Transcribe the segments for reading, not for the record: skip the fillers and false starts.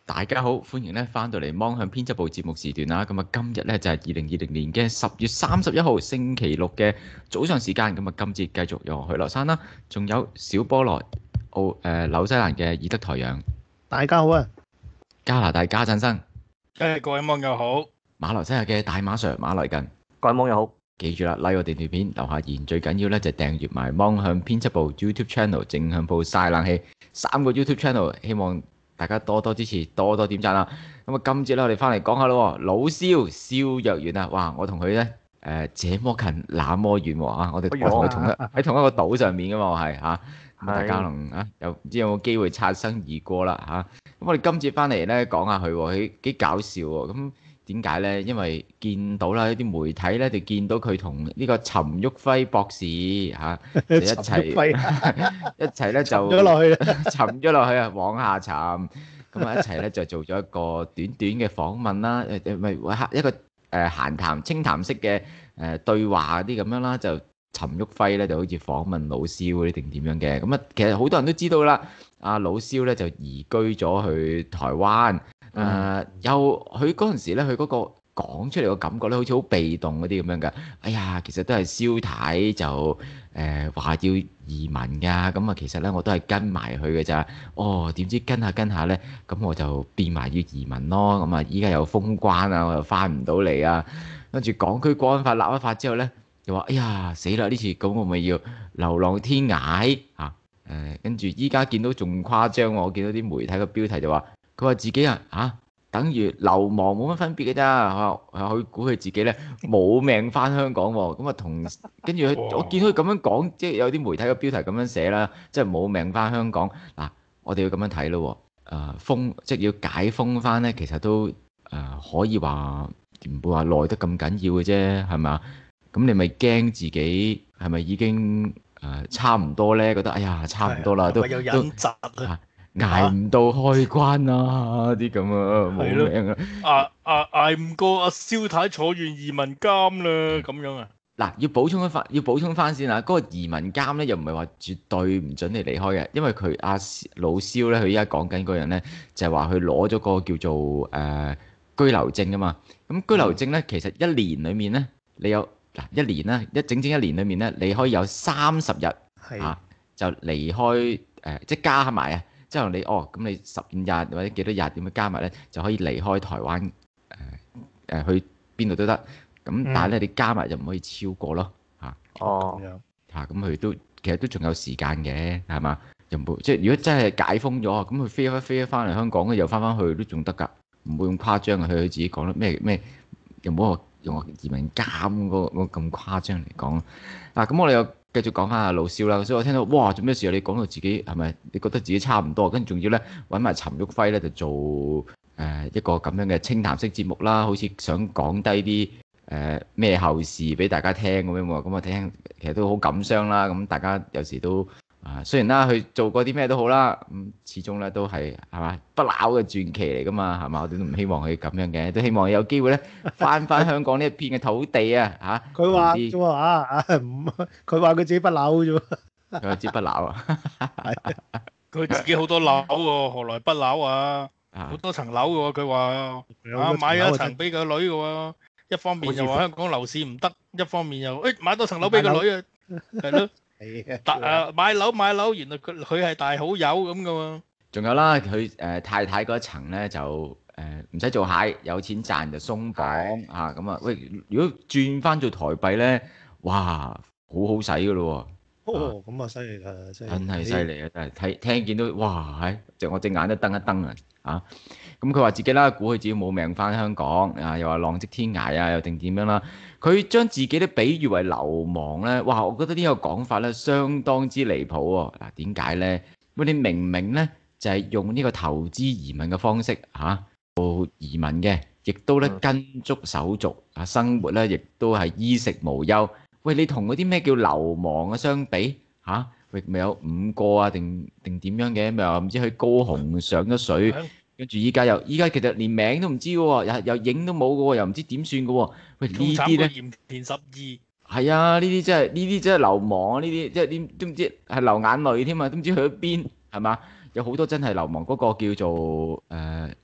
大家好，歡迎咧翻到嚟芒向編輯部節目時段啦。咁啊，今日咧就係2020年嘅10月31號星期六嘅早上時間。咁啊，今節繼續由許留山啦，仲有小菠蘿紐西蘭嘅義德臺仰， 大家好啊！ 加拿大家陣生， 各位網友好， 馬來西亞嘅大馬 Sir 馬來近， 各位網友好。 記住啦，like 我哋條片，留下言，最緊要咧就訂閱埋芒向編輯部 YouTube Channel 正向鋪曬冷氣3個 YouTube Channel，希望大家多多支持，多多點讚啦。咁啊，今節咧我哋翻嚟講下咯，老蕭若元啊，哇！我同佢咧這麼近那麼遠喎啊！我同佢喺同一個島上面噶嘛，我係嚇。咁大家可能啊，唔知有冇機會擦身而過啦嚇。咁我哋今節翻嚟咧講下佢喎，佢幾搞笑喎。咁點解咧？因為見到啦，啲媒體咧就見到佢同呢個陳旭暉博士嚇就一齊咧就沉咗落去啊，往下沉。咁啊一齊咧就做咗一個短短嘅訪問啦，一個閒談清談式嘅對話啲咁樣啦，就陳旭暉咧就好似訪問老蕭嗰啲定點樣嘅。咁啊，其實好多人都知道啦，阿老蕭咧就移居咗去台灣。佢嗰陣時咧，佢嗰個講出嚟個感覺咧，好似好被動嗰啲咁樣嘅。哎呀，其實都係蕭太就話要移民㗎，咁啊其實咧我都係跟埋佢嘅咋。哦，點知跟下咧，咁我就變埋要移民咯。咁啊依家又封關啊，我又翻唔到嚟啊。跟住港區國安法立一法之後咧，就話哎呀死啦！呢次咁我咪要流浪天涯嚇。跟住依家見到仲誇張喎，我見到啲媒體嘅標題就話。佢話自己等於流亡冇乜分別嘅咋，佢估佢自己咧冇命返香港喎。咁啊跟住我見到佢咁樣講，即係有啲媒體嘅標題咁樣寫啦，即係冇命返香港。嗱，我哋要咁樣睇咯。即係要解封返咧，其實都可以話唔會話耐得咁緊要嘅啫，係咪啊？咁你咪驚自己係咪已經差唔多咧？覺得哎呀差唔多啦，都有隱疾啊！ 捱唔到開關啊！啲咁啊，冇命啊！ 捱唔過阿蕭太坐完移民監啦，咁樣啊？ 嗱，要補充翻先啊！嗰個移民監咧，又唔係話絕對唔準你離開嘅，因為佢阿老蕭咧，佢依家講緊嗰樣咧，就係話佢攞咗個叫做居留證啊嘛。咁居留證咧，其實一年裡面咧，你有一年啦，整整一年裡面咧，你可以有30日就離開即係加埋啊！之後咁你15日或者幾多日點樣加埋咧，就可以離開台灣去邊度都得。咁但係咧你加埋就唔可以超過咯嚇。咁佢都其實都仲有時間嘅，係嘛？又唔會即係如果真係解封咗，咁佢飛翻嚟香港又翻去都仲得㗎，唔會咁誇張嘅。佢自己講得咩又唔好用移民監嗰咁誇張嚟講。咁我哋又繼續講翻阿老蕭啦，所以我聽到哇做咩事啊？你講到自己係咪？你覺得自己差唔多，跟住仲要咧揾埋陳旭暉咧就做一個咁樣嘅清談式節目啦，好似想講低啲咩後事俾大家聽咁樣喎。咁我聽其實都好感傷啦。咁大家有時都雖然啦佢做過啲咩都好啦，咁始終咧都係嘛不朽嘅傳奇嚟噶嘛，係嘛？我哋都唔希望佢咁樣嘅，都希望有機會咧翻香港呢一片嘅土地啊嚇。 佢話啫喎佢話佢自己不朽啫喎。 佢話自己不朽啊！ 佢自己好多樓喎，何來不朽啊？好多層樓嘅喎，佢話買咗一層俾個女嘅喎。一方面又話香港樓市唔得，一方面又買多層樓俾個女啊，係咯。買樓，原來佢係大好友咁噶喎。仲有啦，佢太太嗰一層咧就唔使做蟹，有錢賺就鬆綁嚇咁啊！喂，如果轉翻做台幣咧，哇，好使噶咯喎！ 咁啊犀利啦， 真係犀利啊！真係聽見到哇，我隻眼都瞪一瞪啊！咁佢話自己啦，估佢自己冇命翻香港啊，又話浪跡天涯啊，又定點樣啦？佢將自己咧比喻為流亡咧，哇！我覺得呢個講法咧相當之離譜喎。嗱，點解咧？你明明咧就係用呢個投資移民嘅方式做移民嘅，亦都咧跟足手續生活咧亦都係衣食無憂。喂，你同嗰啲咩叫流亡相比咪有5個定點樣嘅？咪話唔知去高雄上咗水。跟住依家其實連名都唔知嘅喎，又影都冇嘅喎，又唔知點算嘅喎。喂，呢啲咧鹽田12 係啊，呢啲真係流亡啊！呢啲即係點都唔知係流眼淚添啊，都唔知去咗邊係嘛？有好多真係流亡嗰個叫做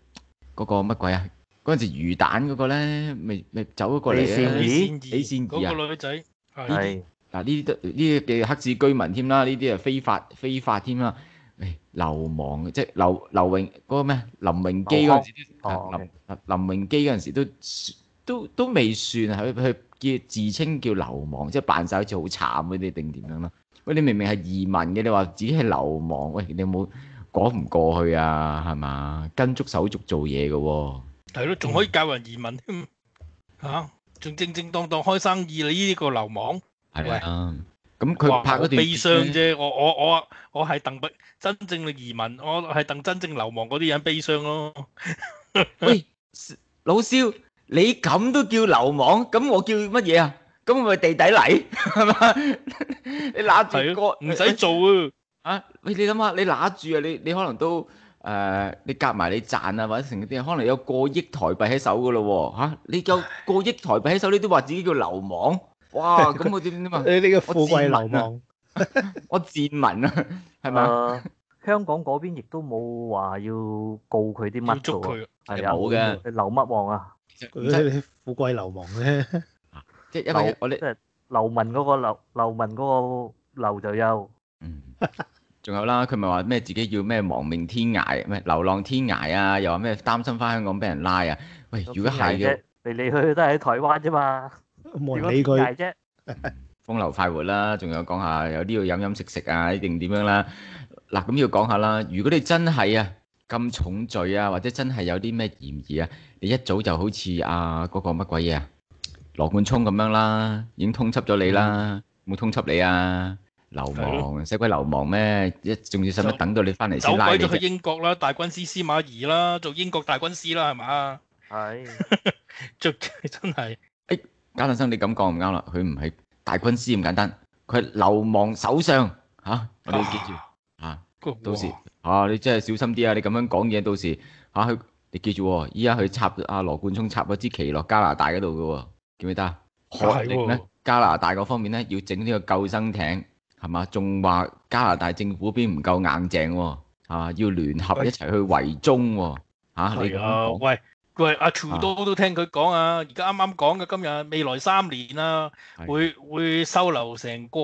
嗰個乜鬼啊？嗰陣時魚蛋嗰個咧，未走咗過嚟咧。李善儀啊， 嗰個女仔係嗱，呢啲嘅黑市居民添啦，呢啲係非法添啦。流亡即係劉榮嗰個咩林榮基嗰陣時林榮基嗰陣時都未算係佢叫自稱叫流亡，即係扮晒好似好慘嗰啲定點樣啦。喂，你明明係移民嘅，你話自己係流亡，喂，你有冇講唔過去啊？係嘛，跟足手續做嘢嘅喎。係咯，仲可以教人移民添嚇，仲正當開生意，你呢個流亡係啊。咁佢拍嗰段悲傷啫，我係戥真正嘅移民，我係戥真正流亡嗰啲人悲傷咯。 喂，老蕭，你咁都叫流亡？咁我叫乜嘢啊？咁我咪地底泥係嘛？你揦住個唔使做啊！喂，你諗下，你揦住啊，你可能都你夾埋你賺啊，或者成啲可能有過億台幣喺手噶咯喎嚇！你有過億台幣喺手，你都話自己叫流亡？哇！咁我點啊？ 你呢個富貴流亡， 我賤民啊，係咪？ 香港嗰邊亦都冇話要告佢啲乜嘅喎，係啊， 冇嘅。 流乜王啊？ 佢富貴流亡咧， 即係因為我哋即係流民嗰個流就有。 仲有啦，佢咪話咩自己要咩亡命天涯，咩流浪天涯啊？又話咩擔心翻香港俾人拉啊？喂，如果係嘅， 嚟去都係喺台灣啫嘛。 冇人理佢啫， 風流快活啦，仲有講下有啲要飲食啊，一定點樣啦？嗱，咁要講下啦。如果你真係啊咁重罪啊，或者真係有啲咩嫌疑啊，你一早就好似嗰個乜鬼嘢啊羅冠聰咁樣啦，已經通緝咗你啦，冇通緝你啊？流亡使鬼流亡咩？仲要使乜等到你翻嚟先拉你啫？ 走鬼咗去英國啦，大軍師司馬懿啦，做英國大軍師啦，係嘛？ 係， 真係。 嘉頓生，你咁講唔啱啦，佢唔係大軍師咁簡單，佢係流亡首相嚇，我哋要記住嚇，到時你真係小心啲啊！你咁樣講嘢，到時佢你記住喎，依家佢插羅冠聰插咗支旗落加拿大嗰度嘅喎，記唔記得啊？確定咧，加拿大嗰方面咧要整呢個救生艇係嘛？仲話加拿大政府嗰邊唔夠硬淨喎，要聯合一齊去圍中喎你咁講。 喂，阿廚都聽佢講啊，而家啱啱講嘅今日未來3年啊，會收留成個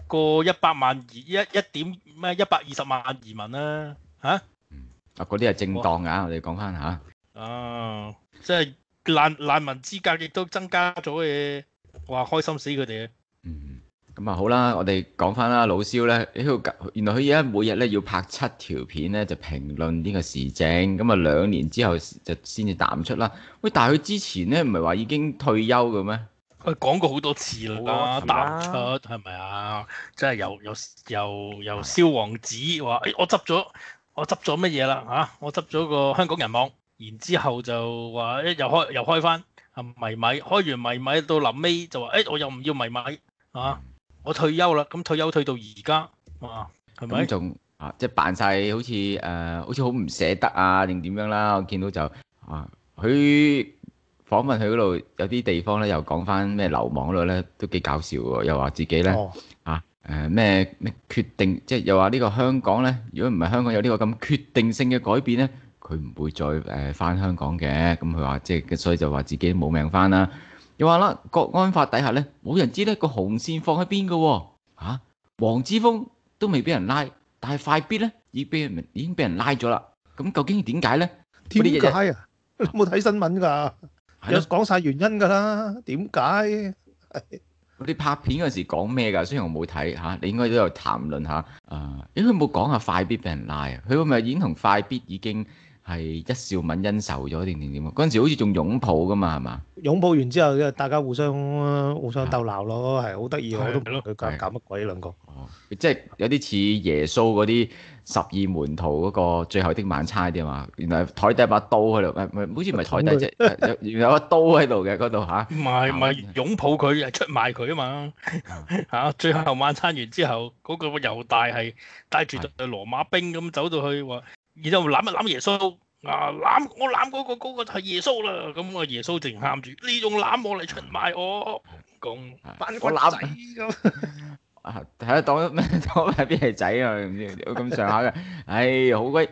100萬120萬移民啊嚇！ 嗰啲係正當㗎，我哋講翻嚇。 即係難民資格亦都增加咗嘅，哇！開心死佢哋啊！ 咁啊好啦，我哋講翻啦，老蕭咧，原來佢而家每日咧要拍7條片咧，就評論呢個時政。咁啊2年之後就先至淡出啦。喂，但係佢之前咧唔係話已經退休嘅咩？ 佢講過好多次啦，淡出係咪啊？即係由蕭王子話，我執咗乜嘢啦嚇？我執咗個香港人網，然之後就話又開翻迷米，開完迷米到臨尾就話我又唔要迷米啊！我退休啦，咁退休退到而家，哇，係咪？咁仲即係扮晒好似好唔捨得啊，定點樣啦？我見到就佢訪問佢嗰度有啲地方咧，又講翻咩流亡嗰度咧，都幾搞笑喎。又話自己咧咩決定，即係又話呢個香港咧，如果唔係香港有呢個咁決定性嘅改變咧，佢唔會再翻香港嘅。咁佢話即係所以就話自己冇命翻啦。又話啦，國安法底下咧，冇人知咧個紅線放喺邊嘅喎。黃之鋒都未俾人拉，但係快必咧已經俾人拉咗啦。咁究竟點解咧？ 點解啊？冇睇新聞㗎，有講晒原因㗎啦。點解？ 嗰啲拍片嗰時講咩㗎？雖然我冇睇你應該都有談論下。應該冇講下快必俾人拉啊？佢係咪已經同快必已經係一笑泯恩仇咗定點啊？嗰陣時好似仲擁抱㗎嘛，係嘛？ 擁抱完之後，大家互相鬥鬧咯，係好得意。我都唔明佢搞乜鬼兩個。 即係有啲似耶穌嗰啲12門徒嗰個最後的晚餐啲嘛？原來台底有把刀喺度，好似唔係台底啫，原來有把刀喺度嘅嗰度嚇。 唔係擁抱佢，係出賣佢啊嘛最後晚餐完之後，嗰個猶大係帶住隊羅馬兵咁走到去話，然之後攬一攬耶穌。我攬嗰個就係耶穌啦，咁啊耶穌淨喊住，你仲攬我嚟出賣我，講反骨仔咁， 睇得當咩邊係仔啊？唔知咁上下嘅，好鬼，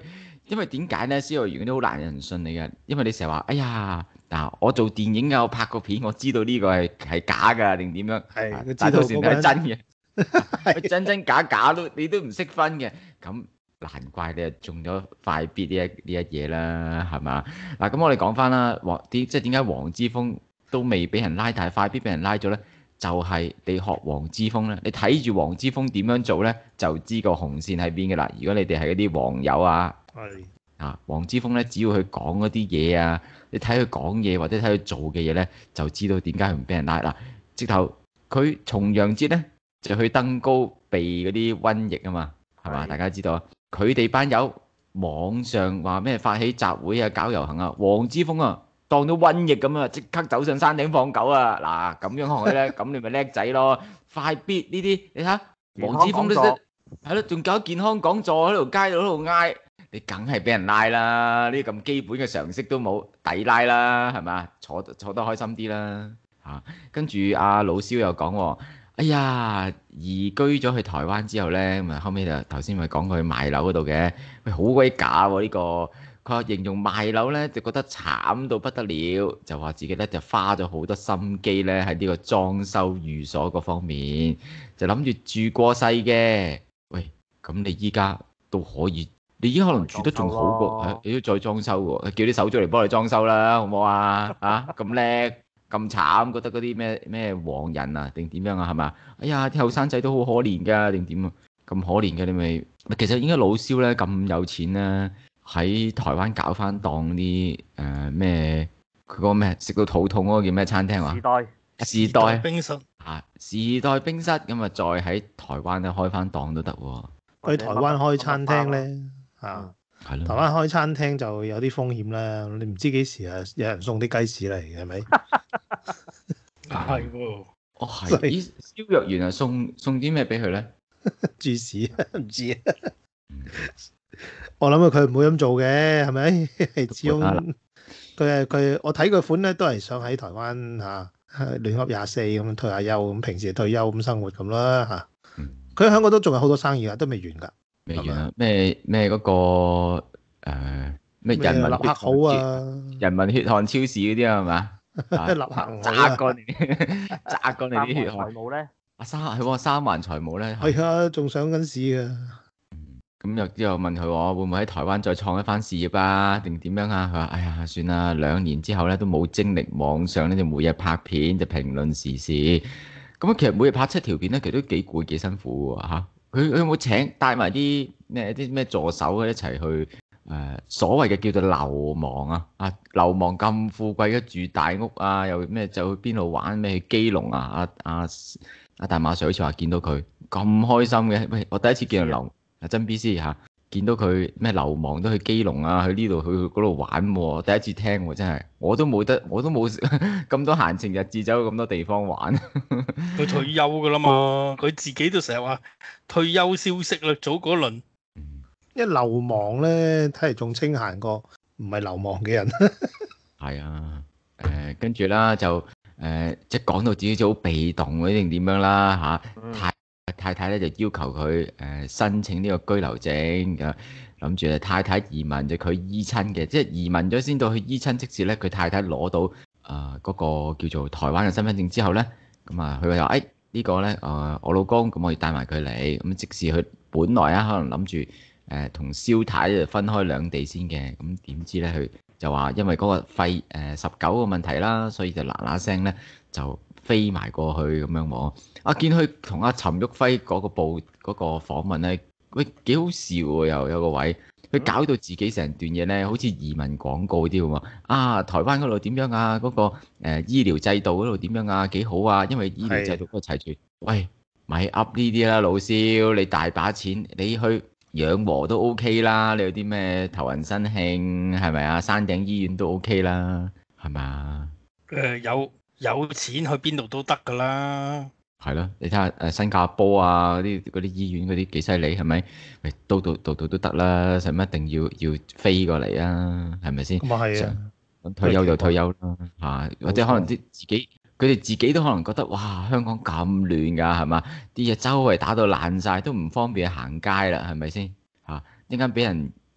因為點解咧？蕭若元嗰啲好難有人信你嘅，因為你成日話，哎呀嗱，我做電影啊，我拍個片，我知道呢個係假㗎定點樣？ 係， 但到時係真嘅，真假假你都唔識分嘅，咁難怪你係中咗快必呢一嘢啦，係嘛？嗱，咁我哋講翻啦，即係點解黃之鋒都未俾人拉，但係快必俾人拉咗咧？就係你學黃之鋒咧，你睇住黃之鋒點樣做咧，就知個紅線喺邊嘅啦。如果你哋係嗰啲黃友啊，黃之鋒咧，只要佢講嗰啲嘢啊，你睇佢講嘢或者睇佢做嘅嘢咧，就知道點解佢唔俾人拉啦。直頭佢重陽節咧就去登高避嗰啲瘟疫啊嘛，係嘛？大家知道啊，佢哋班友網上話咩發起集會啊、搞遊行啊，黃之鋒啊當到瘟疫咁啊，即刻走上山頂放狗啊！嗱，咁樣學佢咧，咁你咪叻仔咯。快必呢啲，你睇下黃之鋒都識，係咯，仲搞健康講座喺條街度喺度嗌，你梗係俾人拉啦！呢啲咁基本嘅常識都冇，抵拉啦，係咪？坐得開心啲啦嚇。跟住阿老蕭又講喎，哎呀，移居咗去台灣之後咧，咁啊後尾就頭先咪講佢賣樓嗰度嘅，喂好鬼假喎呢個。佢話形容賣樓咧就覺得慘到不得了，就話自己咧就花咗好多心機咧喺呢個裝修寓所嗰方面，就諗住住過世嘅。喂，咁你依家都可以，你依家可能住得仲好過，你都再裝修喎，叫啲手足嚟幫你裝修啦，好唔好啊？啊，咁叻咁慘，覺得嗰啲咩黃人啊定點樣啊係嘛？哎呀，啲後生仔都好可憐㗎，定點啊？咁可憐嘅你咪，其實應該老蕭咧咁有錢咧。喺台灣搞翻檔啲咩？佢嗰個咩食到肚痛嗰個叫咩餐廳話？時代冰室啊，時代冰室咁啊，再喺台灣咧開翻檔都得喎。 去台灣開餐廳咧嚇， 係咯。 台灣開餐廳就有啲風險啦，你唔知幾時啊有人送啲雞屎嚟，係咪？ 係喎。 哦係。咦，蕭若元啊送啲咩俾佢咧？ 豬屎唔知啊。我諗佢唔會咁做嘅，係咪？始終佢我睇佢款咧，都係想喺台灣聯合24咁退下休，咁平時退休咁生活咁啦嚇。佢喺香港都仲有好多生意啊，都未完㗎。 未完啊？咩嗰個咩人民立克好啊？ 人民血汗超市嗰啲啊係嘛？ 立克好啊！ 榨乾你啲血汗。 財務咧？ 三環財務咧？ 係啊，仲上緊市㗎。 咁之後問佢話會唔會喺台灣再創一番事業啊？定點樣啊？佢話：哎呀，算啦，2年之後咧都冇精力網上咧就每日拍片就評論時事。咁其實每日拍7條片咧，其實都幾攰幾辛苦喎嚇。佢有冇帶埋啲咩助手一齊去所謂嘅叫做流亡啊？流亡咁富貴嘅住大屋啊，又咩就去邊度玩咩去基隆啊？阿大馬 Sir 好似話見到佢咁開心嘅，喂！我第一次見到流。真 B.C. 見到佢咩流亡都去基隆啊，去呢度去嗰度玩喎，第一次聽喎，真係我都冇咁多閒情逸致走去咁多地方玩。 佢退休㗎啦嘛，佢自己都成日話退休消息啦，早嗰輪。 一流亡咧，睇嚟仲清閒過唔係流亡嘅人。係啊，跟住啦就即係講到自己好被動嗰定點樣啦嚇，太太咧就要求佢申請呢個居留證，諗住太太移民就佢依親嘅，即係移民咗先到去依親，即使咧佢太太攞到嗰個叫做台灣嘅身份證之後咧，咁啊佢話呢個咧我老公，咁我要帶埋佢嚟，咁即使佢本來可能諗住同蕭太就分開兩地先嘅，咁點知咧佢就話因為嗰個肺19個問題啦，所以就嗱聲咧就飛埋過去咁樣喎。見佢同阿陳旭暉嗰個訪問咧，喂幾好笑喎，又有個位，佢搞到自己成段嘢咧，好似移民廣告啲咁啊！台灣嗰度點樣啊？嗰個醫療制度嗰度點樣啊？幾好啊！因為醫療制度嗰個齊全。喂，咪噏呢啲啦，老蕭，你大把錢，你去養和都 OK 啦。你有啲咩頭暈身慶係咪啊？山頂醫院都 OK 啦，係咪啊？ 有錢去邊度都得㗎啦。 係咯，你睇下新加坡啊嗰啲醫院嗰啲幾犀利係咪？咪度度都得啦，使乜一定要飛過嚟啊？係咪先？ 咁啊係啊， 退休就退休啦嚇，或者可能佢哋自己都可能覺得哇香港咁亂㗎係嘛？啲嘢周圍打到爛晒，都唔方便行街啦係咪先嚇？一陣間俾人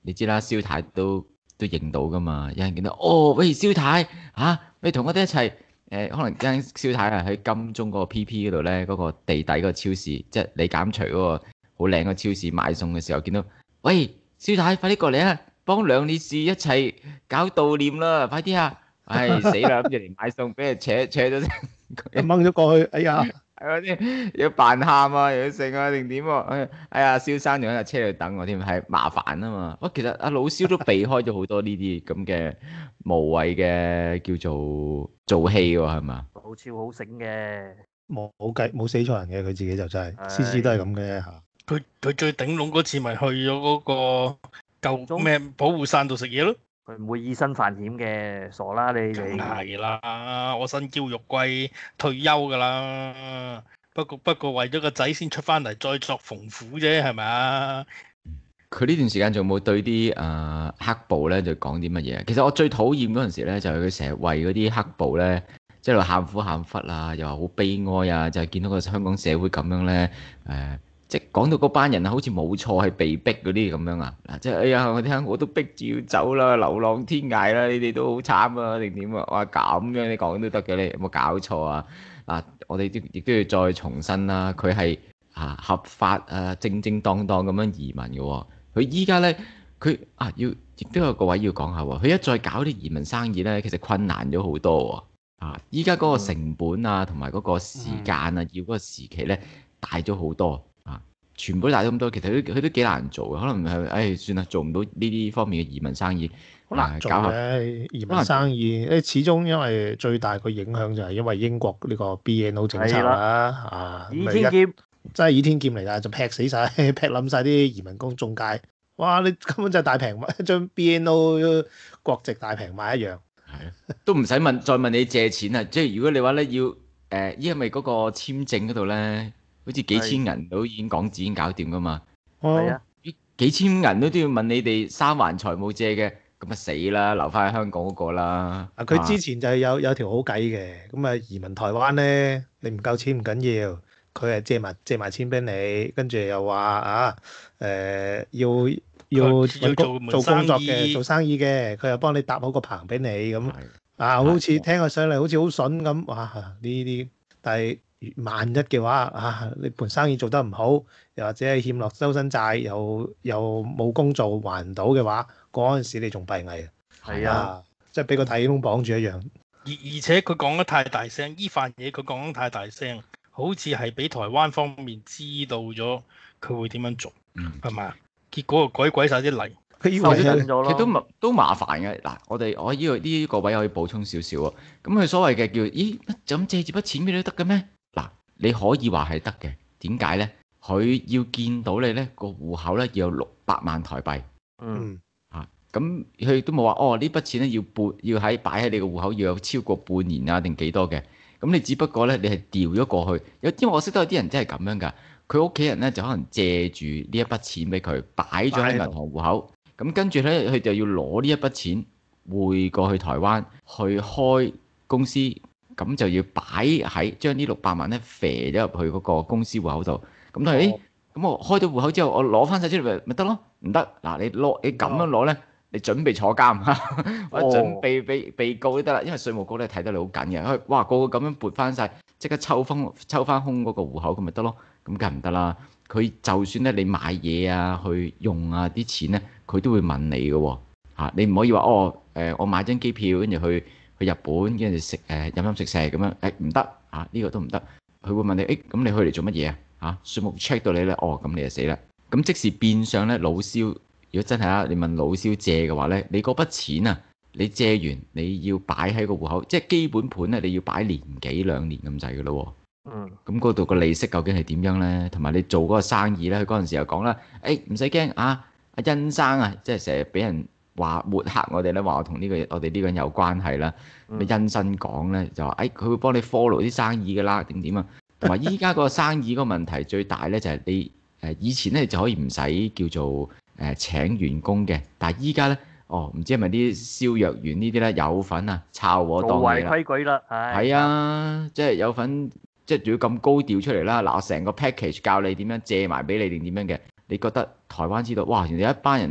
你知啦，蕭太都認到噶嘛，有人見到喂蕭太你同我哋一齊可能間蕭太喺金鐘嗰個 PP 嗰度咧，嗰個地底嗰個超市，即係李減除嗰個好靚嘅超市買餸嘅時候，見到喂蕭太快啲過嚟啊，幫梁烈士一齊搞悼念啦，快啲啊！死啦，諗住嚟買餸，俾人扯咗先， 掹咗過去，哎呀！ 係咪先？要扮喊啊，又要剩啊，定點喎？哎呀，蕭生仲喺架車度等我添，係麻煩啊嘛。其實阿老蕭都避開咗好多呢啲咁嘅無謂嘅叫做戲喎，係嘛？ 好超好醒嘅， 冇死錯人嘅，佢自己就真係，次次都係咁嘅嚇。 佢最頂籠嗰次咪去咗嗰個舊咩保護傘度食嘢咯。 佢唔會以身犯險嘅，傻啦你哋。 梗係啦，我身嬌肉貴，退休㗎啦。不過為咗個仔先出翻嚟，再作縫苦啫，係咪啊？ 佢呢段時間仲冇對啲黑暴咧，就講啲乜嘢？其實我最討厭嗰陣時咧，就係佢成日為嗰啲黑暴咧，即係度喊苦喊忽啊，又話好悲哀啊，就係見到個香港社會咁樣咧，即係講到嗰班人啊，好似冇錯係被逼嗰啲咁樣啊！嗱，即係哎呀，我聽我都逼住要走啦，流浪天涯啦，你哋都好慘啊，定點啊？哇，咁樣你講都得嘅，你有冇搞錯啊？嗱，我哋亦都要再重申啦，佢係合法正正當當咁樣移民嘅喎。佢依家咧，佢要亦都有個位要講下喎。佢一再搞啲移民生意咧，其實困難咗好多喎。依家嗰個成本啊，同埋嗰個時間啊，要嗰個時期咧大咗好多。全部都大咗咁多，其實佢都幾難做嘅，可能係算啦，做唔到呢啲方面嘅移民生意， 好難做嘅移民生意。始終因為最大個影響就係因為英國呢個 BNO 政策啦， 倚天劍真係倚天劍嚟㗎，就劈死晒、劈冧晒啲移民工中介。哇！你根本就係大平賣，將 BNO 國籍大平賣一樣。 係都唔使再問你借錢啊！即係如果你話咧要因為嗰個簽證嗰度咧。好似幾千銀都已經港紙已經搞掂噶嘛， 係啊， 幾千銀都要問你哋三環財務借嘅，咁啊死啦，留翻喺香港嗰個啦。 佢之前就係有條好計嘅，咁移民台灣咧，你唔夠錢唔緊要，佢係借埋錢俾你，跟住又話要做工作嘅，做生意嘅，佢又幫你搭好個棚俾你咁，好似聽起上嚟好似好筍咁，哇！呢啲但係。萬一嘅話你盤生意做得唔好，又或者係欠落周身債，又冇工做還唔到嘅話，嗰陣時你仲閉翳啊！ 係啊， 即係俾個大風綁住一樣。 而且佢講得太大聲，呢份嘢佢講得太大聲，好似係俾台灣方面知道咗佢會點樣做，係咪啊？結果改晒啲例， 佢以為咗咯。 其實都麻煩嘅。嗱，我呢個位可以補充少少喎。咁佢所謂嘅叫就咁借住筆錢俾你都得嘅咩？嗱，你可以話係得嘅，點解咧？佢要見到你咧個戶口咧要有600萬台幣，咁佢都冇話呢筆錢咧要擺喺你個戶口要有超過半年啊定幾多嘅，咁你只不過咧你係調咗過去，因為我識得有啲人真係咁樣㗎，佢屋企人咧就可能借住呢一筆錢俾佢擺咗喺銀行戶口，咁跟住咧佢就要攞呢一筆錢匯過去台灣去開公司。咁就要擺喺將呢600萬咧肥咗入去嗰個公司戶口度。咁但係咁我開到戶口之後，我攞翻晒出嚟咪得咯？唔得嗱，你咁樣攞咧，你準備坐監或者準備被告都得啦。因為稅務局咧睇得你好緊嘅，哇個個咁樣撥翻晒，即刻抽翻空嗰個戶口咁咪得咯？咁梗係唔得啦。佢就算咧你買嘢啊去用啊啲錢咧，佢都會問你嘅喎。你唔可以話我買張機票跟住去日本，跟住食飲食咁樣，唔得呢個都唔得。佢會問你咁你去嚟做乜嘢啊？稅務 check 到你咧，咁你就死啦。咁即使變相咧，老蕭如果真係你問老蕭借嘅話咧，你嗰筆錢啊，你借完你要擺喺個戶口，即係基本盤咧，你要擺年幾2年咁滯嘅咯。咁嗰度個利息究竟係點樣咧？同埋你做嗰個生意咧，佢嗰陣時又講啦，唔使驚阿欣生啊，即係成日俾人話抹黑我哋咧，話我同我哋呢個人有關係啦。你因新講咧就話佢會幫你 follow 啲生意噶啦，定點啊？同埋依家個生意個問題最大咧就係你以前咧就可以唔使叫做請員工嘅，但係依家咧唔知係咪啲蕭若元呢啲咧有份抄我當嘢啦， 違規矩啦， 係啊，即係有份，即係仲要咁高調出嚟啦。嗱，我成個 package 教你點樣借埋俾你定點樣嘅，你覺得台灣知道哇？原來有一班人咧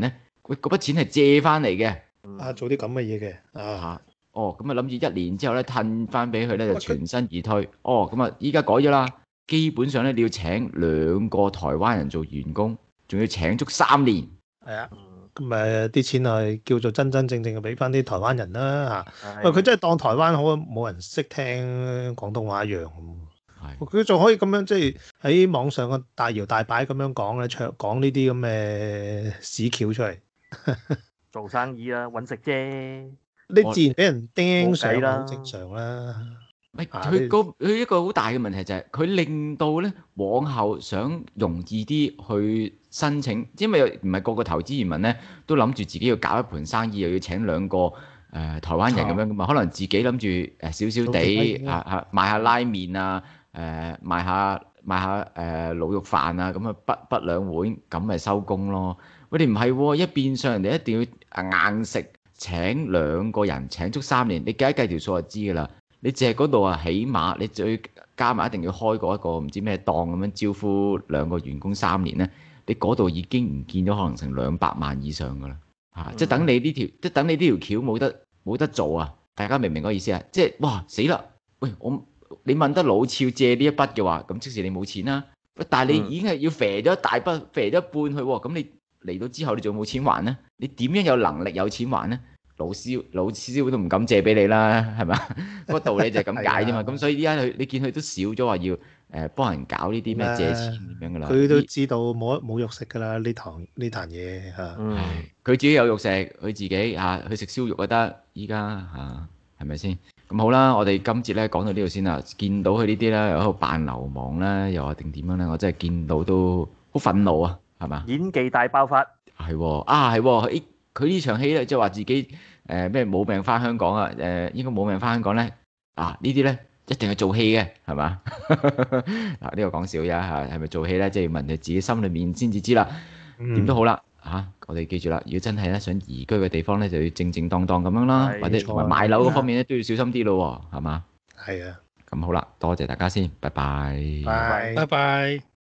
嗰筆錢係借翻嚟嘅。 做啲咁嘅嘢嘅啊。 哦，咁啊諗住1年之後咧褪翻俾佢咧就全身而退。哦，咁啊依家改咗啦，基本上咧你要請2個台灣人做員工，仲要請足3年。 係啊，咁啲錢係叫做真真正正嘅俾翻啲台灣人啦嚇。喂，佢真係當台灣好冇人識聽廣東話一樣。佢仲可以咁樣即係喺網上個大搖大擺咁樣講咧，講呢啲咁嘅屎橋出嚟。 做生意啦，揾食啫。 你自然俾人釘上啦，好正常啦。 佢一個好大嘅問題就係佢令到咧往後想容易啲去申請，因為唔係個個投資移民咧都諗住自己要搞一盤生意，又要請2個台灣人咁樣噶嘛，可能自己諗住少少地賣下拉麵啊，賣下滷肉飯啊，咁啊不兩碗咁咪收工咯。我哋唔係喎，一變相人哋一定要硬食。請2個人請足3年，你計一計條數就知㗎啦。你淨係嗰度啊，起碼你再加埋一定要開過一個唔知咩檔咁樣招呼2個員工3年咧，你嗰度已經唔見咗可能成200萬以上㗎啦。即係等你呢條橋冇得做啊！大家明唔明嗰個意思啊？即係哇死啦！喂，你問得老俏借呢一筆嘅話，咁即時你冇錢啦。但係你已經係要肥咗一大筆，肥咗一半去喎，咁你嚟到之後你仲冇錢還咧？你點樣有能力有錢還咧？老師都唔敢借俾你啦，係咪？個道理就係咁解啫嘛。咁所以依家你見佢都少咗話要幫人搞呢啲咩借錢咁樣噶啦。 佢都知道冇肉食噶啦，呢壇嘢嚇。 佢自己有肉食，佢自己去食燒肉就得。依家係咪先？咁好啦，我哋今節咧講到呢度先啦。見到佢呢啲咧又喺度扮流氓咧，又話定點樣咧？我真係見到都好憤怒啊，係嘛？ 演技大爆發。 係喎，佢呢場戲咧，即係話自己咩冇命返香港啊？應該冇命返香港咧呢啲咧一定係做戲嘅，係嘛？呢個講笑啫嚇，係咪做戲咧？即係要問佢自己心裏面先至知啦。點都好啦我哋記住啦，如果真係咧想移居嘅地方咧，就要正正當當咁樣啦，或者同埋買樓嗰方面咧都要小心啲咯，係嘛？ 係啊。 咁好啦，多謝大家先，拜拜。 拜拜。